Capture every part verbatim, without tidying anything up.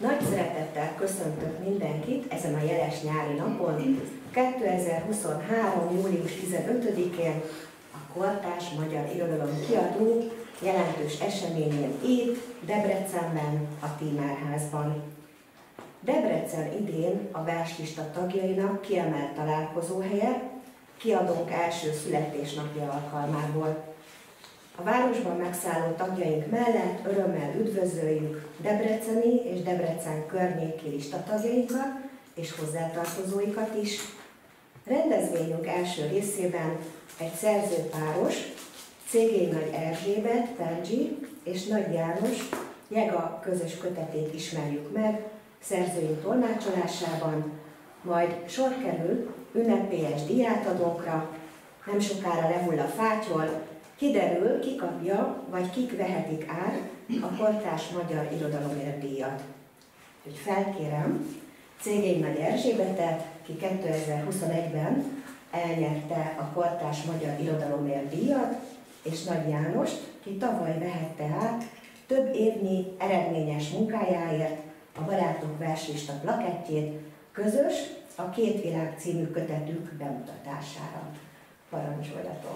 Nagy szeretettel köszöntök mindenkit ezen a jeles nyári napon, kétezer-huszonhárom. július tizenötödikén a Kortárs Magyar Irodalom Kiadó jelentős eseményén itt, Debrecenben, a Tímárházban. Debrecen idén a verslista tagjainak kiemelt találkozóhelye, kiadónk első születésnapja alkalmából. A városban megszálló tagjaink mellett örömmel üdvözöljük debreceni és Debrecen környéki listatagjainkat és hozzátartozóikat is. Rendezvényünk első részében egy szerzőpáros, Cégény Nagy Erzsébet, Perzsi és Nagy János Jega közös kötetét ismerjük meg szerzőink tolmácsolásában, majd sor kerül ünnepélyes díjátadókra, nem sokára lehull a fátyol, kiderül, ki kapja, vagy kik vehetik át a Kortárs Magyar Irodalomért díjat. Úgyhogy felkérem Cégény Nagy Erzsébetet, ki kétezer-huszonegyben elnyerte a Kortárs Magyar Irodalomért díjat, és Nagy Jánost, ki tavaly vehette át több évnyi eredményes munkájáért a Barátok verslista plakettjét, közös a Két világ című kötetük bemutatására. Parancsoljatok!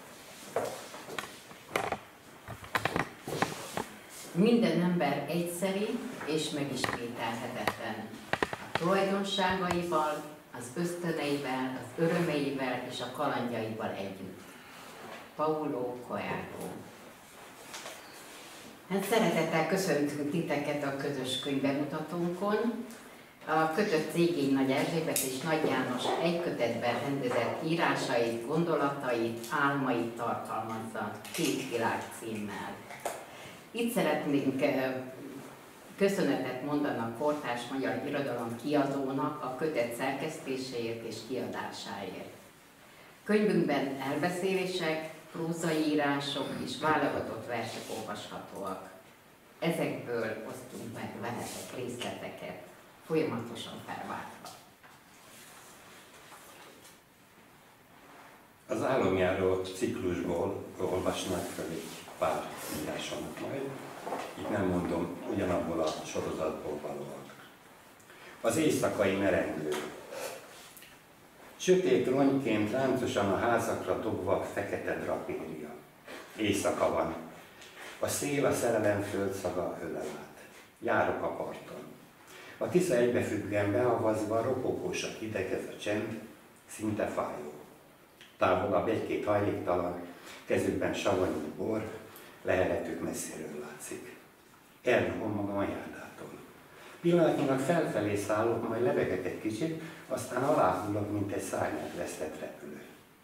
Minden ember egyszeri és megismételhetetlen. A tulajdonságaival, az ösztöneivel, az örömeivel és a kalandjaival együtt. Paulo Coelho. Hát szeretettel köszöntünk titeket a közös könyvbemutatónkon. A kötet Cégény Nagy Erzsébet és Nagy János egy kötetben rendezett írásait, gondolatait, álmait tartalmazza Két világ címmel. Itt szeretnénk köszönetet mondani a Kortárs Magyar Irodalom Kiadónak a kötet szerkesztéséért és kiadásáért. Könyvünkben elbeszélések, prózai írások és válogatott versek olvashatóak. Ezekből osztunk meg veletek részleteket, folyamatosan felváltva. Az álomjáró ciklusból olvasnak fel egy pár írásomat majd, itt nem mondom, ugyanabból a sorozatból valóak. Az éjszakai merengő. Sötét rongyként ráncosan a házakra dobva fekete drapéria. Éjszaka van. A szél a szerelem földszaga ölel át. Járok a parton. A Tisza egybefüggően beavazva ropogós a hideg, ez a csend, szinte fájó. Távolabb egy-két hajléktalan, kezükben savanyú bor, leheletük messziről látszik. Elnyomom magam a járdától. Pillanatnyilag felfelé szállok, majd lebegek egy kicsit, aztán aláhullok, mint egy szárnyát vesztett repülő.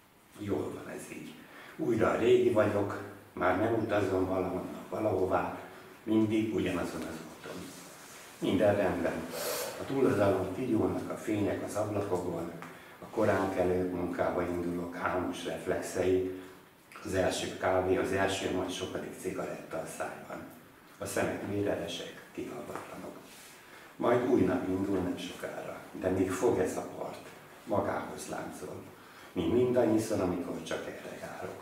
Jól van ez így. Újra a régi vagyok, már nem utazom valahonnan valahová, mindig ugyanazon az úton. Minden rendben. A túloldalon kigyúlnak a fények az ablakokon, a koránkelő munkába indulok álmos reflexei, az első kávé, az első majd sokadik cigaretta a szájban. A szemek véreresek, kihallgatlanok. Majd új nap indul nem sokára, de még fog ez a part, magához láncol, mint mindannyiszor, amikor csak erre járok.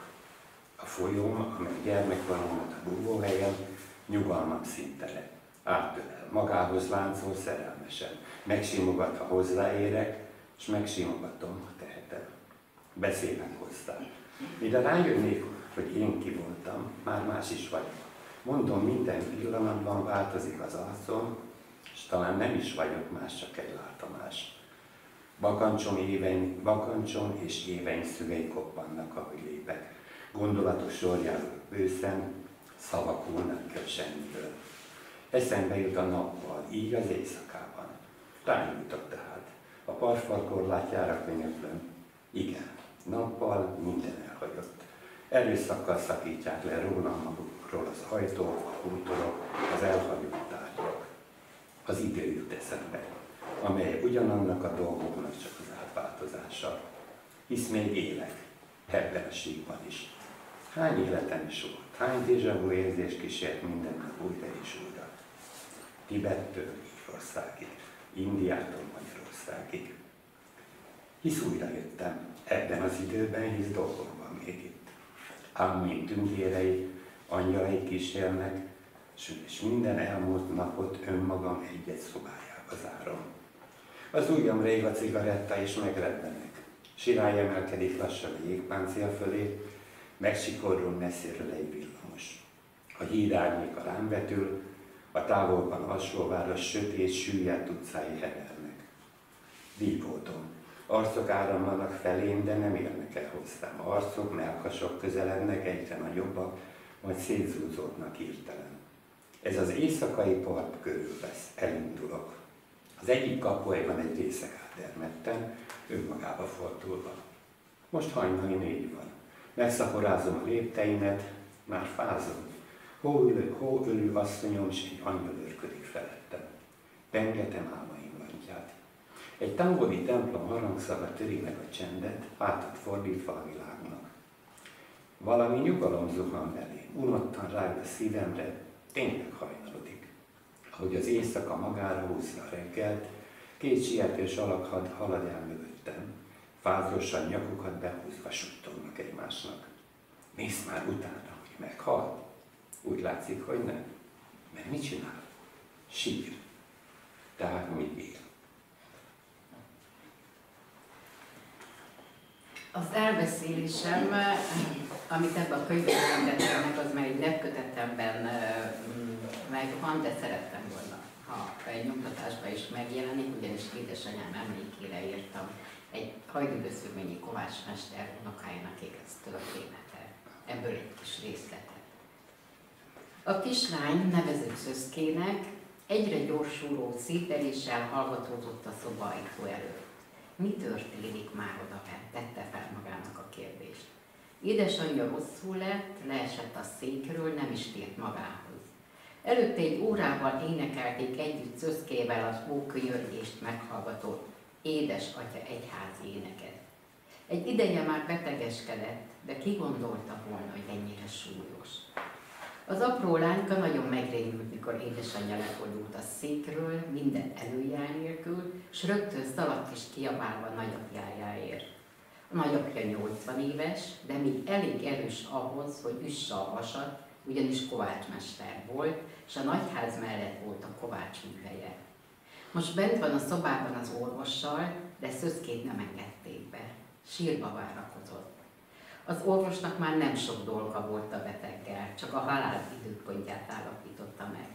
A folyóm, amely gyermekkoromban a búvóhelyen, nyugalmam szintele. Átölel, magához láncol szerelmesen, megsimogat, ha hozzáérek, és megsimogatom, ha tehetem. Beszélek hozzá. Mire rájönnék, hogy én ki voltam, már más is vagyok. Mondom, minden pillanatban változik az arcom, és talán nem is vagyok más, csak egy látomás. Bakancsom, éveim, bakancsom és éveim szüvei koppannak, ahogy lépek. Gondolatos sorjárok bőszen, szavak hullnak el semmiből. Eszembe jut a nappal, így az éjszakában. Rányújtok tehát. A parfalkorlátjára könyöklöm. Igen, nappal minden elhagyott. Erőszakkal szakítják le rólam magukról az ajtók, a bútorok, az elhagyott tárgyak. Az idő jut eszembe, amely ugyanannak a dolgoknak csak az átváltozása. Hisz még élek, ebben a síkban is. Hány életem is volt, hány déjà vu érzés kísért minden nap újra és újra. Tibettől Írországig, Indiától Magyarországig. Hisz újra jöttem, ebben az időben, hisz dolgom van még itt. Álmaim tündérei, angyalai kísérnek, és minden elmúlt napot önmagam egy-egy szobájába zárom. Az ujjam rég a cigaretta, és megrebbenek. Sirály emelkedik lassan a jégpáncél fölé, megsikorul messziről egy villamos. A híd árnyéka rám vetül, a távolban alsóváros sötét, süllyedt utcái hevernek. Díjpótom. Arcok áramlanak felém, de nem érnek el hozzám. Arcok, mellkasok közelednek, egyre nagyobbak, majd szétzúzódnak hirtelen. Ez az éjszakai park körülvesz, elindulok. Az egyik kapuajban egy részeg átermettem, önmagába fordulva. Most hajnali négy van. Megszaporázom a lépteimet, már fázom. Hóölő, hóölő asszonyom, és egy angyal őrködik felettem. Pengetem álmaim lantját. Egy távoli templom harangszaga töri meg a csendet, hátat fordítva a világnak. Valami nyugalom zuhan belém, unottan rág a szívemre, tényleg hajnalodik. Ahogy az éjszaka magára húzza a reggelt, két sietős alak halad el mögöttem, fázrosan nyakukat behúzva suttognak egymásnak. Mész már utána, hogy meghal? Úgy látszik, hogy nem. Mert mit csinál? Sír. Tehát mit bír? Az elbeszélésem, amit ebben a könyvben rendeltem meg, az már egy lepkötetemben megvan, de szerettem volna, ha egy nyomtatásban is megjelenik, ugyanis édesanyám emlékére írtam egy Hajdúböszörményi kovácsmester unokájának ékez története. Ebből egy kis részletet. A kislány nevezett Szöszkének egyre gyorsuló szételéssel hallgatózott a szoba ajtó előtt. Mi történik már odabent? Tette fel magának a kérdést. Édesanyja rosszul lett, leesett a székről, nem is tért magához. Előtte egy órával énekelték együtt Szöszkével az ókönyörgést meghallgató édesatya egyházi éneket. Egy ideje már betegeskedett, de ki gondolta volna, hogy ennyire súlyos. Az apró lányka nagyon megrémült, mikor édesanyja lefordult a székről, minden előjel nélkül, s rögtön szaladt is kiabálva nagyapjájáért. A nagyapja nyolcvan éves, de még elég erős ahhoz, hogy üsse a vasat, ugyanis kovácsmester volt, és a nagyház mellett volt a kovács műhelye. Most bent van a szobában az orvossal, de Szöszkét nem engedték be. Sírva várakozott. Az orvosnak már nem sok dolga volt a beteggel, csak a halál időpontját állapította meg.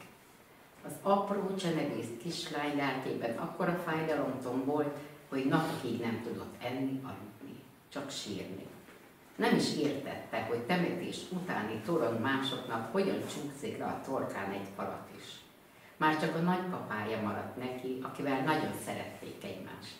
Az apró, csenevész kislány lelkében akkora fájdalom tombolt, hogy napokig nem tudott enni, aludni, csak sírni. Nem is értette, hogy temetés utáni torony másoknak hogyan csúszik le a torkán egy falat is. Már csak a nagypapája maradt neki, akivel nagyon szerették egymást.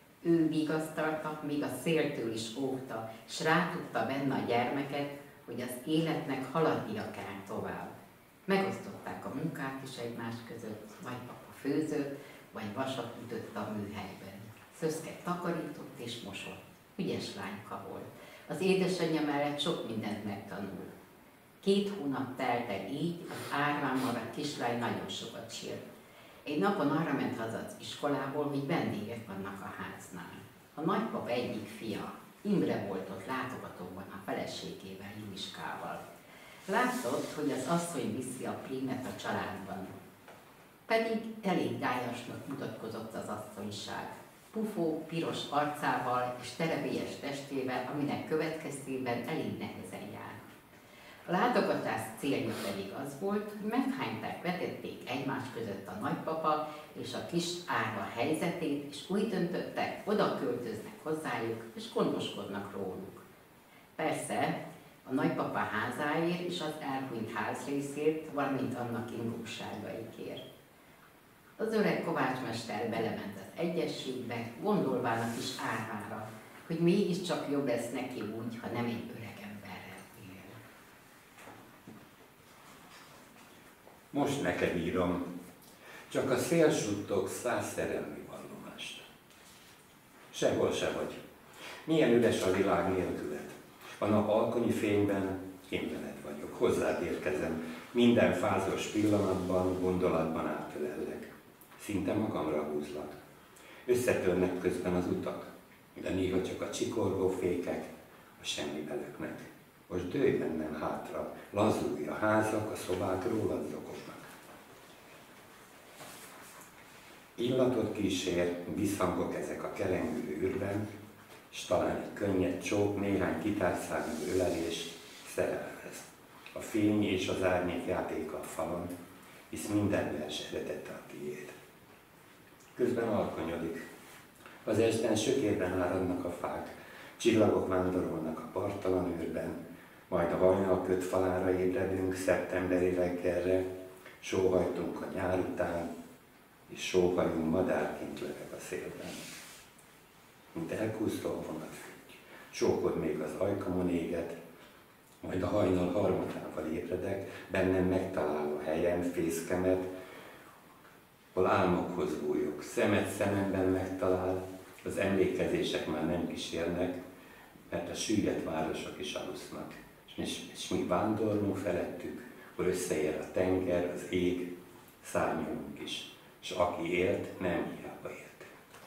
Ő vigasztalta, míg a széltől is óvta, s rátudta benne a gyermeket, hogy az életnek haladnia kell tovább. Megosztották a munkát is egymás között, vagy papa főzött, vagy vasat ütött a műhelyben. Szöszke takarított és mosott. Ügyes lányka volt. Az édesanyja mellett sok mindent megtanult. Két hónap telt el így, az árván maradt kislány nagyon sokat sírt. Egy napon arra ment haza az iskolából, hogy vendégek vannak a háznál. A nagypapa egyik fia, Imre volt ott látogatóban a feleségével, Juliskával. Látszott, hogy az asszony viszi a prímet a családban. Pedig elég dályasnak mutatkozott az asszonyság. Pufó, piros arcával és terebélyes testével, aminek következtében elég nehezen jár. A látogatás célja pedig az volt, hogy meghányták, vetették egymás között a nagypapa és a kis árva helyzetét, és úgy döntöttek, oda költöznek hozzájuk, és gondoskodnak róluk. Persze, a nagypapa házáért és az elhunyt házrészért, valamint annak ingóságaikért. Az öreg kovácsmester belement az egyességbe, gondolván a kis árvára, hogy mégiscsak jobb lesz neki úgy, ha nem egy öreg emberrel él. Most neked írom, csak a szél suttog száz szerelmi vallomást. Sehol se vagy. Milyen üres a világ nélküled. A nap alkonyi fényben én veled vagyok, hozzád érkezem. Minden fázos pillanatban, gondolatban átölellek. Szinte magamra húzlak. Összetörnek közben az utak, de néha csak a csikorgó fékek a semmibe löknek. Most dőlj bennem hátra, lazulj, a házak, a szobák rólad zokognak. Illatot kísér, visszhangok ezek a kerengő űrben, s talán egy könnyed csók, néhány kitárszágú ölelés szerelemhez. A fény és az árnyék játéka a falon, hisz minden vers eredete a tiéd. Közben alkonyodik. Az esten sökérben áradnak a fák, csillagok vándorolnak a parttalan űrben, majd a hajnal kötfalára ébredünk szeptemberi reggelre, sóhajtunk a nyár után, és sóhajunk madárként leveg a szélben. Mint elkúsztó a vonatfügy, csókod még az ajkamon éget, majd a hajnal harmadával ébredek, bennem megtaláló helyen, fészkemet, hol álmokhoz bújok, szemet szememben megtalál, az emlékezések már nem kísérnek, mert a süllyedt városok is alusznak, és, és mi vándorlunk felettük, hol összeér a tenger, az ég, szárnyalunk is, és aki élt, nem hiába élt.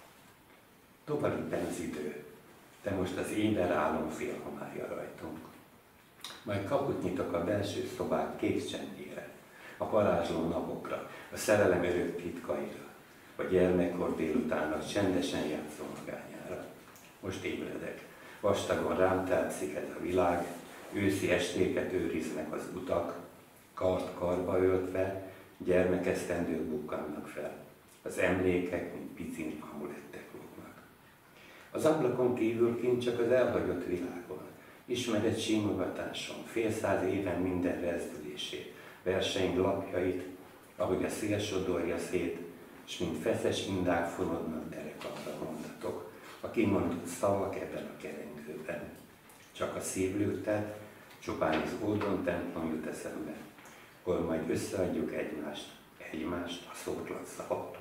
Tovább ippen az idő, de most az éber álom félhomályja rajtunk. Majd kaput nyitok a belső szobák kék csendjére, a parázsló napokra, a szerelem örök titkaira, a gyermekkor délutának csendesen játszó magányára. Most ébredek, vastagon rám tetszik ez a világ, őszi estéket őriznek az utak, kart karba öltve, gyermekesztendők bukkannak fel. Az emlékek, mint pici amulettek lógnak. Az ablakon kívül kint csak az elhagyott világon, ismeret simogatáson, fél száz éven minden rezdülését, verseink lapjait, ahogy a szél sodorja szét, s mint feszes indák fonodnak derekamra mondatok, a kimondott szavak ebben a kerengőben. Csak a szívlőttet, csupán az ódon templom jut eszembe, hol majd összeadjuk egymást, egymást a szótlat szavak.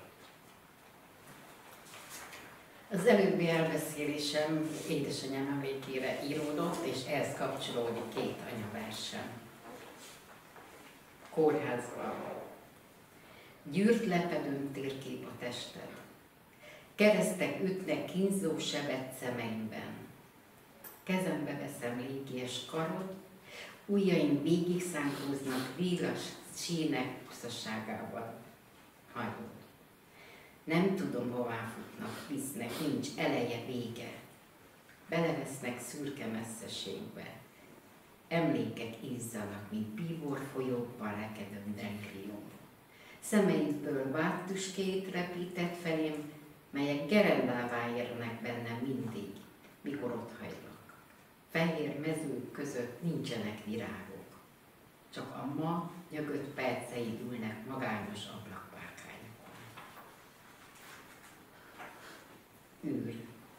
Az előbbi elbeszélésem édesanyám emlékére íródott, és ehhez kapcsolódik két anyaversem. Kórházban. Gyűrt lepedőn térkép a tested. Keresztek ütnek kínzó sebet szemeimben. Kezembe veszem légies karod, ujjaim végig szánkóznak vígas sínek pusztaságával. Hagyod. Nem tudom, hová futnak, visznek, nincs eleje, vége. Belevesznek szürke messzeségbe. Emlékek izzanak, mint bíbor folyókban rekedő delirium. Szemeidből váttüskét repített felém, melyek gerendává érnek bennem mindig, mikor otthagylak. Fehér mezők között nincsenek virágok, csak a ma nyögött perceid ülnek magányos ablakpárkányokon. Űr.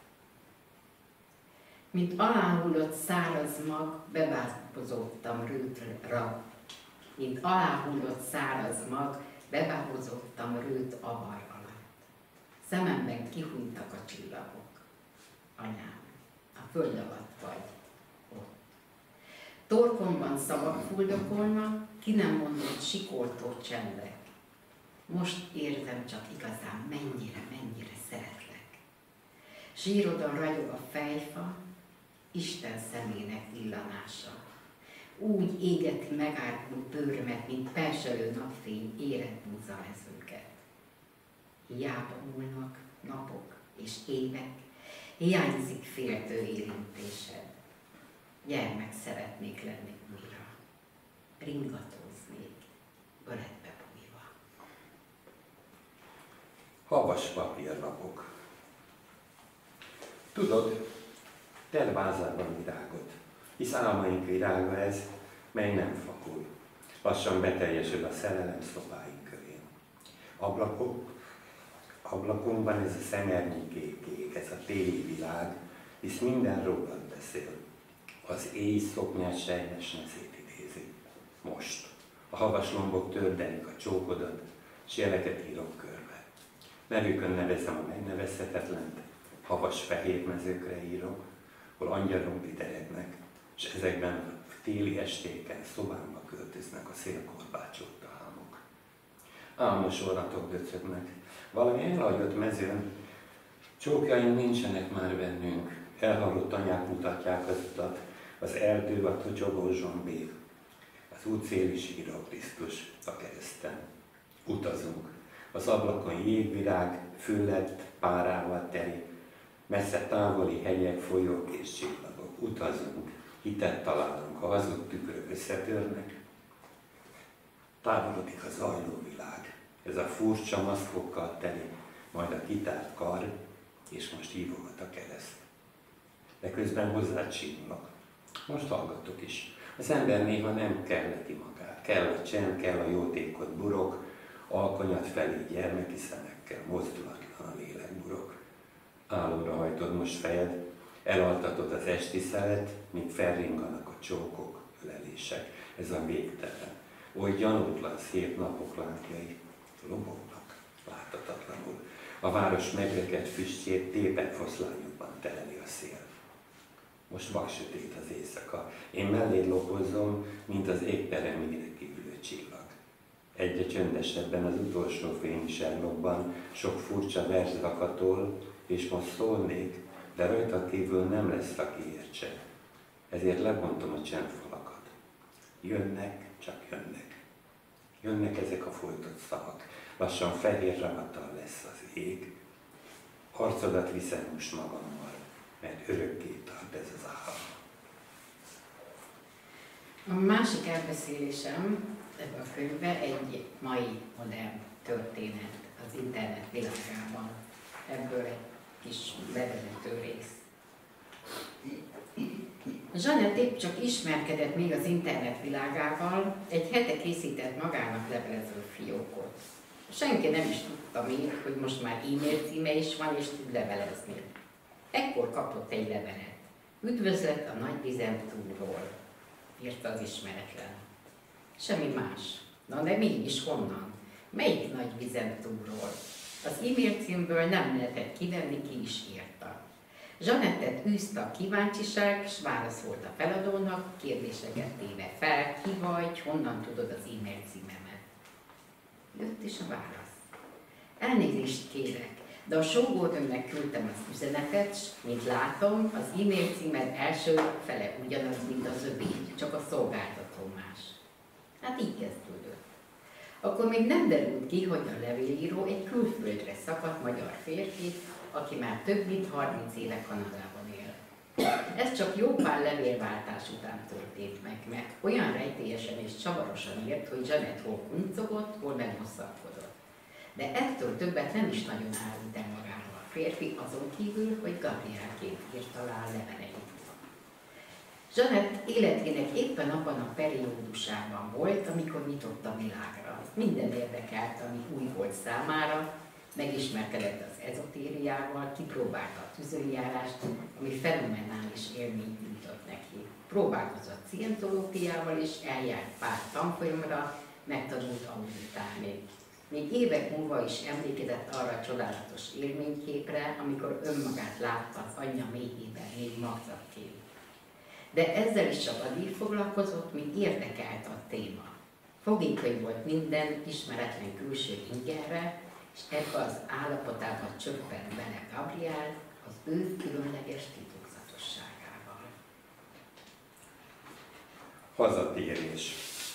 Mint aláhullott száraz mag, bebábozottam rőtre, mint aláhullott száraz mag, bebábozottam rőt avar alatt. Szememben kihújtak a csillagok. Anyám, a föld alatt vagy, ott. Torkomban szavak fuldokolnak, ki nem mondott sikoltó csendek. Most érzem csak igazán, mennyire, mennyire szeretlek. Zsírodon ragyog a fejfa, Isten szemének villanása. Úgy égeti megárkult bőrömet, mint perselő napfény érett búzamezőket. Hiába múlnak napok és évek, hiányzik féltő érintésed. Gyermek szeretnék lenni újra, ringatóznék, böletbe bújva. Havas papírlapok. Tudod, tervázában virágot, hisz álmaink virága ez, mely nem fakul. Lassan beteljesül a szerelem szobáink körén. Ablakok, ablakunkban ez a szemernyi kék ég, ez a téli világ, hisz minden rólad beszél. Az éj szoknyás sejmes neszét idézi. Most. A havas lombok tördelik a csókodat, s jeleket írok körbe. Nevükön nevezem a megnevezhetetlent, havas fehér mezőkre írok, hol angyalok lideregnek, és ezekben a téli estéken szobámba költöznek a szélkorbácsolta álmok. Álmos orratok döcögnek, valami elhagyott mezőn, csókjaink nincsenek már bennünk, elhallott anyák mutatják az utat, Az erdő a totyogó zsombér, az útszéli sír a Krisztus a kereszten. Utazunk. Az ablakon jégvirág, füllet, párával teli, messze távoli hegyek, folyók és csillagok. Utazunk, hitet találunk, a hazug tükrök összetörnek. Távolodik a zajló világ, ez a furcsa maszkokkal teli, majd a kitárt kar, és most hívogat a kereszt. De közben hozzá csillog. Most hallgatok is. Az ember néha nem kelleti magát. Kell a csend, kell a jótékot burok, alkonyat felé gyermeki szemekkel, mozdulatlan a lélek burok. Álomra hajtod most fejed, elaltatod az esti szelet, míg felringanak a csókok, ölelések. Ez a végtelen. Oly gyanútlan szép napok lángjai lobognak láthatatlanul. A város megrekedt füstjét tépet foszlányokban tereli a szél. Most vaksötét az éjszaka. Én melléd lopozom, mint az égperemére kívülő csillag. Egyre csöndesebben az utolsó fénysárlokban sok furcsa vers rakatol, és most szólnék, de rajta kívül nem lesz, aki értse. Ezért lebontom a csendfalakat. Jönnek, csak jönnek. Jönnek ezek a folytott szavak. Lassan fehér ravattal lesz az ég. Arcodat viszem most magammal, mert örökké tart ez az állam. A másik elbeszélésem ebben a könyvben egy mai modern történet az internet világában. Ebből egy kis bevezető rész. Jeanette épp csak ismerkedett még az internet világával, egy hete készített magának levelező fiókot. Senki nem is tudta még, hogy most már e-mail címe is van, és tud levelezni. Ekkor kapott egy levelet. Üdvözlet a nagy vizentúról, írta az ismeretlen. Semmi más. Na de mégis honnan? Melyik nagy vizentúról? Az e-mail címből nem lehetett kivenni, ki is írta. Jeanettet űzte a kíváncsiság, s válaszolt a feladónak, kérdéseket téve fel, ki vagy, honnan tudod az e-mail címemet. Jött is a válasz. Elnézést kérek, de a sógornőmnek küldtem az üzenetet, s mint látom, az e-mail címed első fele ugyanaz, mint az övé, csak a szolgáltató más. Hát így kezdődött. Akkor még nem derült ki, hogy a levélíró egy külföldre szakadt magyar férfi, aki már több mint harminc éve Kanadában él. Ez csak jó pár levélváltás után történt meg, mert olyan rejtélyesen és csavarosan írt, hogy Jeanette hol kuncogott, hol meghosszalkodott. De ettől többet nem is nagyon árult el magáról a férfi, azon kívül, hogy Gabrielként írt alá a leveleit. Jeanette életének éppen abban a periódusában volt, amikor nyitott a világra. Minden érdekelt, ami új volt számára, megismerkedett az ezotériával, kipróbálta a tüzöljárást, ami fenomenális élményt nyújtott neki. Próbálkozott szientológiával is, eljárt pár tanfolyamra, megtanult auditálni. Még évek múlva is emlékezett arra a csodálatos élményképre, amikor önmagát látta az anyja méhében még magzatként. De ezzel is csak addig foglalkozott, míg érdekelt a téma. Fogékony volt minden ismeretlen külső ingerre, és ebbe az állapotában csöppent bele Gabriel az ő különleges titokzatosságával. Hazatérés.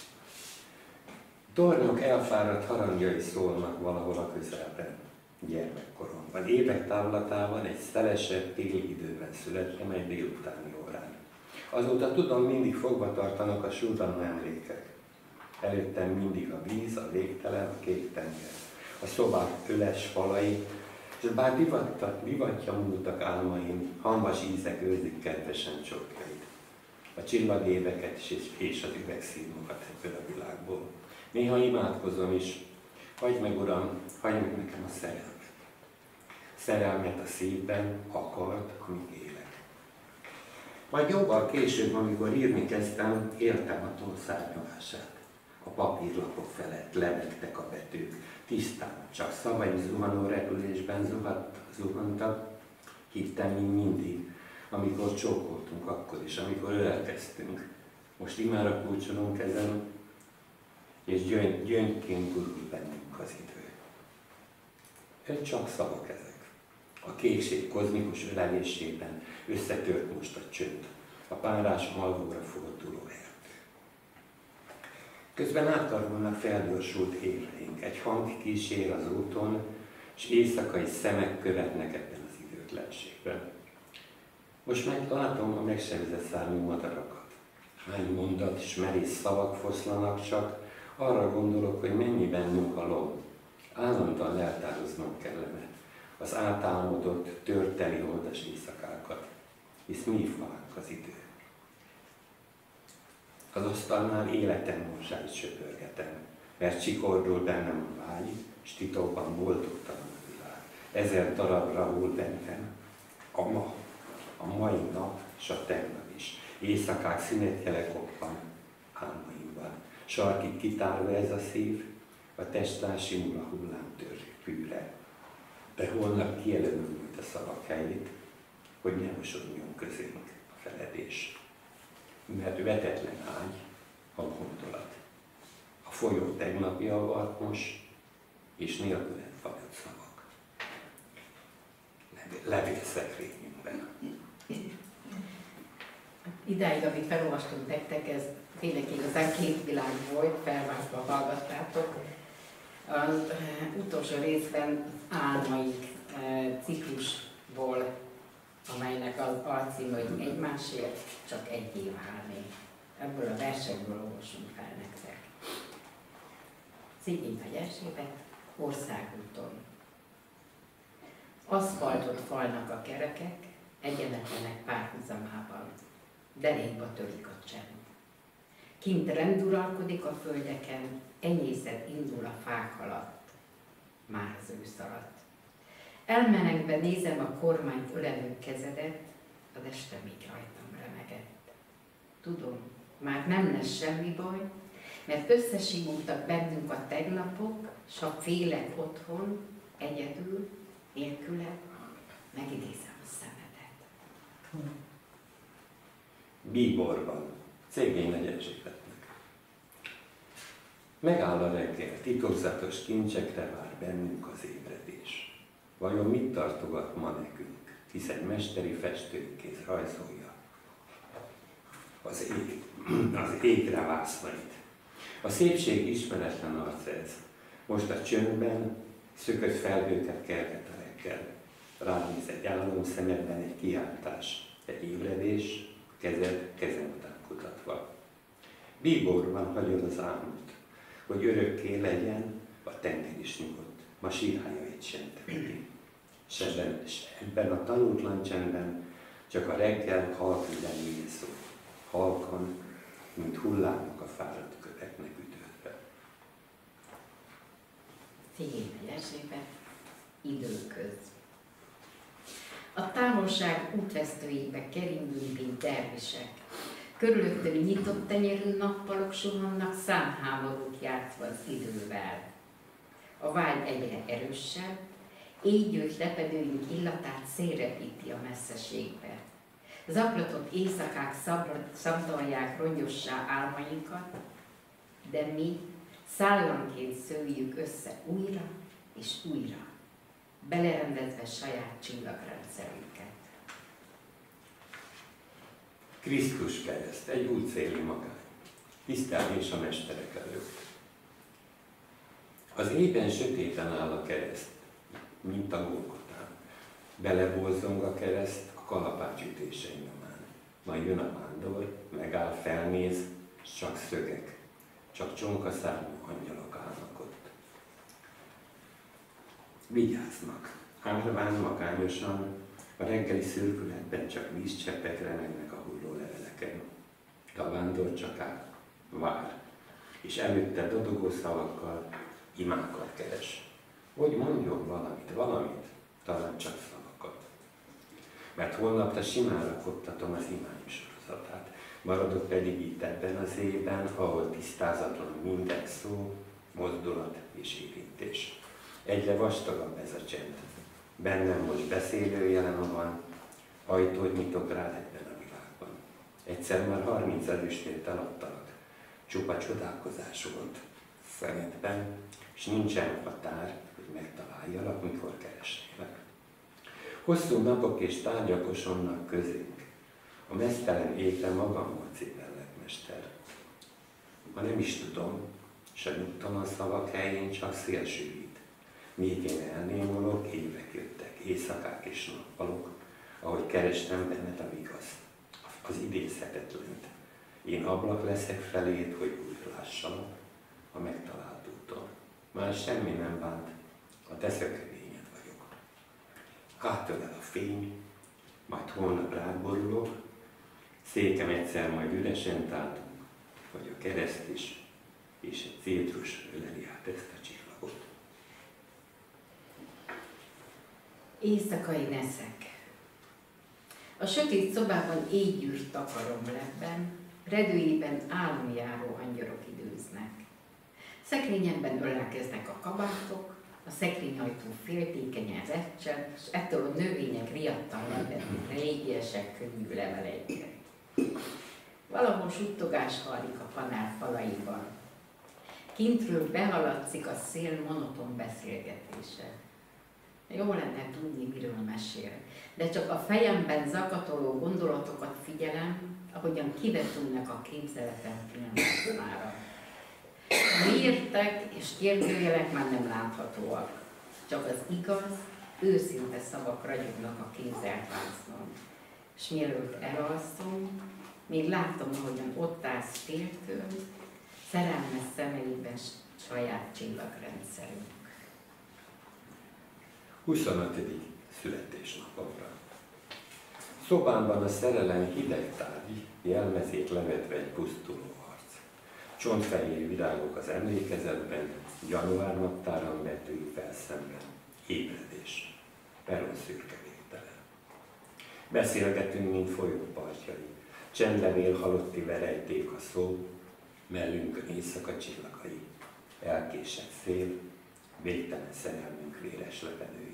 Tornyok elfáradt harangjai szólnak valahol a közelben, gyermekkoromban. Évek távlatában egy szelesebb téli időben születtem egy délutáni órán. Azóta tudom, mindig fogva tartanak a surranó emlékek. Előttem mindig a víz, a végtelen, a kék tenger. A szobák öles falai, és bár divatja múltak álmaim, hamvas ízek őrzik kedvesen csokjait. A csillagéveket és az üvegszínokat ebből a világból. Néha imádkozom is, hagyd meg, Uram, hagyd meg nekem a szerelmet. Szerelmet a szívben, akart, amíg élek. Majd jóval később, amikor írni kezdtem, éltem a toll szárnyalását. A papírlapok felett lebegtek a betűk, tisztán, csak szavai zuhanó repülésben zuhat, zuhantak. Hittem, mint mindig, amikor csókoltunk akkor is, amikor ölelkeztünk. Most imára kulcsolunk ezen, és gyöngy, gyöngyként gurul bennünk az idő. Ez csak szavak ezek. A kékség kozmikus ölelésében összetört most a csönd. a párás alvóra forduló erdő. Közben átkarolnak felgyorsult évreink, egy hang kísér az úton, és éjszakai szemek követnek ebben az időtlenségben. Most meg látom a megsebzett szárnyú madarakat. Hány mondat és merész szavak foszlanak, csak arra gondolok, hogy mennyi bennünk a lom. Állandóan leltároznom kellene az átálmodott, törteli oldas éjszakákat, hisz mi falánk az idő. Az asztalnál életem morzsáit söpörgetem, mert csikordul bennem a vágy, s titokban boldogtalan a világ. Ezer darabra hull bennem a ma, a mai nap, s a tegnap is. Éjszakák szünetjele koppan álmaimban. Sarkig kitárva ez a szív, a testán simul a hullámtör fűre. De holnap kijelölöm majd a szavak helyét, hogy ne mosodjon közénk a feledés. Mert vetetlen ágy a gondolat. A folyó tegnapi avart most, és nélkülen fagyott szavak. Levélszekrényünkben. Idáig, amit felolvastunk nektek, ez tényleg igazán két világ volt, felvágva hallgattátok. Az utolsó részben álmaik ciklusból, amelynek az alcíme, hogy egymásért csak egy év állni. Ebből a versekből olvasunk fel nektek. Szigény Nagy Erzsébet, országúton. Aszfaltot falnak a kerekek, egyenletlenek párhuzamában. Derékba törik a csend. Kint rend uralkodik a földeken, enyészet indul a fák alatt. Már az ősz alatt. Elmenekbe nézem a kormányt ölelő kezedet, a este még rajtam remegett. Tudom, már nem lesz semmi baj, mert összesimultak bennünk a tegnapok, s ha félek otthon, egyedül, nélküle, megidézem a szemedet. Bíborban, Szegény Nagy Erzsébetnek. Megáll a reggel, titokzatos kincsekre vár bennünk az ébredés. Vajon mit tartogat ma nekünk, hisz egy mesteri festőkéz rajzolja az ég, az égre vászlait. A szépség ismeretlen arc ez. Most a csöndben szökött felhőket kerget a reggel. Ránéz egy álom szemedben egy kiáltás, egy ébredés, kezed kezem után kutatva. Bíborban hagyod az álmot, hogy örökké legyen, a tenger is nyugodt, ma sírhájait sem temeti. S ebben, ebben a tanultlan csendben csak a reggel halk üzenője szól, halkan, mint hullámok a fáradt köveknek ütődve. Szegény Nagy Erzsébet, időköz. A távolság útvesztőjébe keringünk, mint dervisek. Körülöttünk nyitott tenyerű nappalok suhannak, számháborút játszva az idővel. A vágy egyre erősebb, égyült lepedőink illatát szélrepíti a messzeségbe. Zaklatott éjszakák szabdalják rongyossá álmainkat, de mi szállanként szőjük össze újra és újra, belerendezve saját csillagrendszerünket. Krisztus kereszt, egy útszéli magány, tisztelés a mesterek előtt. Az éjben sötéten áll a kereszt, mint a Golgotán. Beleborzong a kereszt a kalapács ütései nyomán. Majd jön a vándor, megáll, felnéz, s csak szögek, csak csonkaszárnyú angyalok állnak ott. Vigyáznak, árván magányosan, a reggeli szürkületben csak vízcseppek remegnek a hulló leveleken. De a vándor csak áll, vár, és előtte dodogó szavakkal imákat keres. Hogy mondjon valamit, valamit, talán csak szavakat. Mert holnapra simán rakottatom az imáim sorozatát. Maradok pedig itt ebben az évben, ahol tisztázatlan minden szó, mozdulat és érintés. Egyre vastagabb ez a csend. Bennem most beszélő jelen van, ajtót nyitok rád ebben a világban. Egyszer már harminc ezüstért eladtalak, csupa csodálkozás volt szemedben, és nincsen határ, hogy megtaláljalak, mikor keresnélek. Hosszú napok és tárgyak osonnak közénk, A meztelen étre magam volt szépenletmester. Ma nem is tudom, se nyugtalan szavak helyén csak szélsűvít. Míg én elnémulok, évek jöttek, éjszakák és nappalok, ahogy kerestem benned a vigaszt, az idézhetetlent. Én ablak leszek feléd, hogy úgy lássalak a megtalált úton. Már semmi nem bánt, a te szökevényed vagyok. Átölel a fény, majd holnap rád borulok, székem egyszer majd üresen tátunk, vagy a kereszt is, és egy cétrus öleli át ezt a csillagot. Éjszakai neszek. A sötét szobában égyűrt takaromlepben, redőjében álomjáró angyalok időznek. Szekrényemben ölelkeznek a kabátok, a szekrényajtó féltékenyen recseg, és ettől a növények riadtan lebetnek régiesek könnyű leveleiket. Valahol suttogás hallik a panel falaiban. Kintről behaladszik a szél monoton beszélgetése. Jó lenne tudni, miről mesél, de csak a fejemben zakatoló gondolatokat figyelem, ahogyan kivetülnek a képzeletem pillanatmára. Miértek és kérdőjelek már nem láthatóak, csak az igaz, őszinte szavak ragyognak a képzelt vásznon. És mielőtt elalszom, még látom, ahogyan ott állsz féltől, szerelmes szemeiben saját csillagrendszerünk. huszonötödik születésnapomra. Szobámban a szerelem hideg tárgy, jelmezét levetve egy pusztuló arc. Csontfehér virágok az emlékezetben, január naptáran betűi felszemben. Ébredés, peron szürke végtelen. Beszélgetünk, mint folyók partjai. Csendlevél halotti verejték a szó, mellünkön éjszaka csillagai. Elkésett szél, végtelen szerelmünk véres lepedői.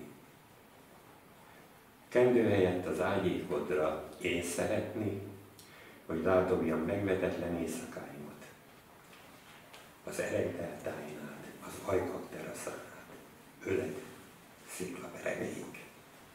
Kendő helyett az ágyékodra én szeretni, hogy rádobjam megvetetlen éjszakáimat. Az eregdeltáinát, az ajkak teraszánát, öled, sziklavereméig.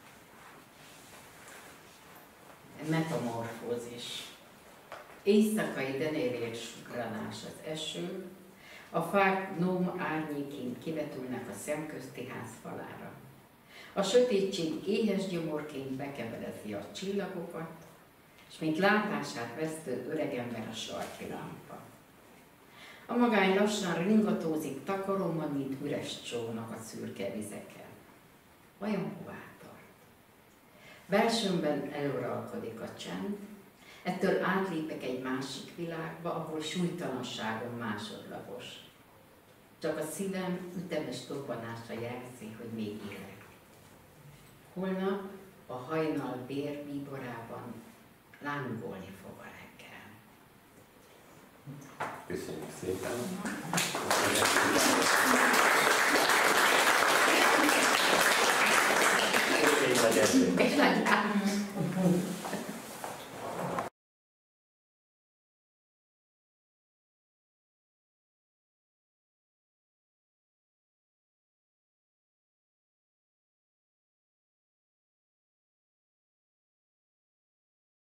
Metamorfózis. Éjszakai denévér sugranás az eső, a fák gnóm árnyékén kivetülnek a szemközti ház falára. A sötétség éhes gyomorként bekeverezi a csillagokat, és mint látását vesztő öregember a sarki lámpa. A magány lassan ringatózik takaromban, mint üres csónak a szürke vizeken. Vajon hová tart? Belsőmben előralkodik a csend, ettől átlépek egy másik világba, ahol súlytalanságom másodlagos. Csak a szívem ütemes dobbanása jelzi, hogy még élek. Holnap a hajnal bérbíborában lángolni fog a reggel. Köszönjük szépen! És nagy